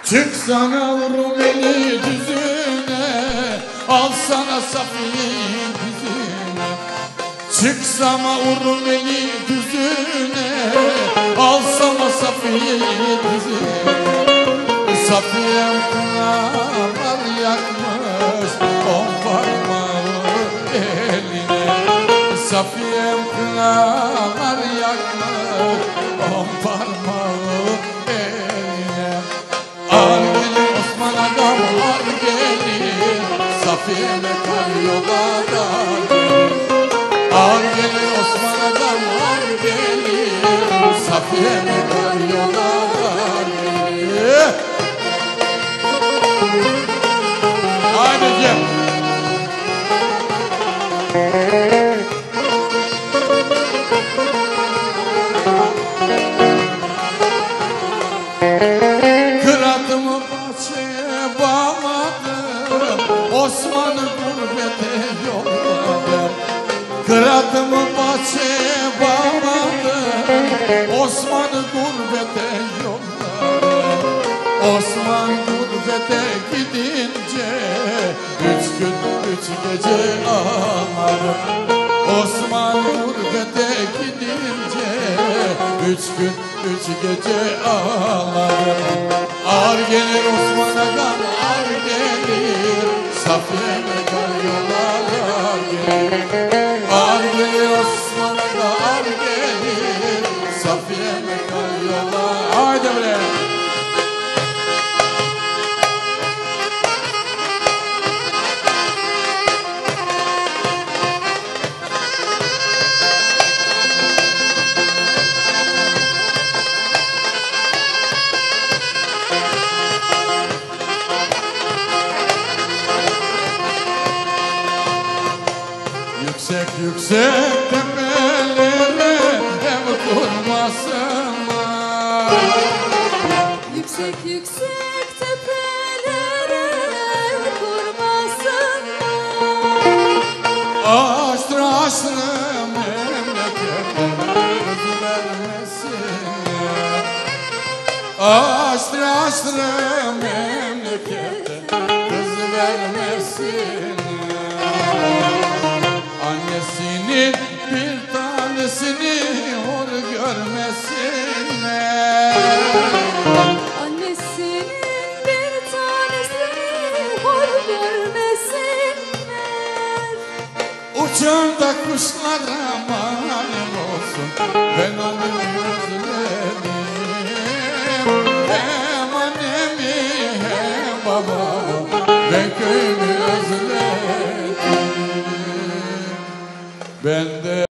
Çıksana Rumeli düzüne, alsana Safiye'yi dizine. Çıksana Rumeli düzüne, alsana Safiye'yi dizine. Safiye'm kınalar yakmış, on parmağı eline. Safiye'm kınalar yakmış, on parmağı eline. Ar gelir Osman Agam, ar gelir, Safiye'me kar yola dar gelir. Ar gelir Osman Agam, ar gelir, Safiye'me kar yola dar gelir. Haydi Cem. Kıratımı bahçeye bağladım, Osman'ı gurbete yolladım. Kıratımı bahçeye bağladım, Osman'ı gurbete yolladım. Osman gurbete gidince 3 gün 3 gece ağladım. Osman gurbete gidince 3 gün 3 gece ağladım. Ar gelir Osman Agam, ar gelir, Safiye'me kar yola dar gelir. Ar gelir Osman Agam, ar gelir, Safiye'me kar yola. Haydi bre. Yüksek yüksek tepelere ev kurmasınlar. Yüksek yüksek tepelere ev kurmasınlar. Aşrı aşrı memlekete kız vermesinler. Aşrı aşrı memlekete kız vermesinler. Annesinin bir tanesini hor görmesinler. Annesinin bir tanesini hor görmesinler. Uçanda kuşlara malum olsun, ben onu özledim. Hem annemi hem babamı, ben köyümü özledim. Ben de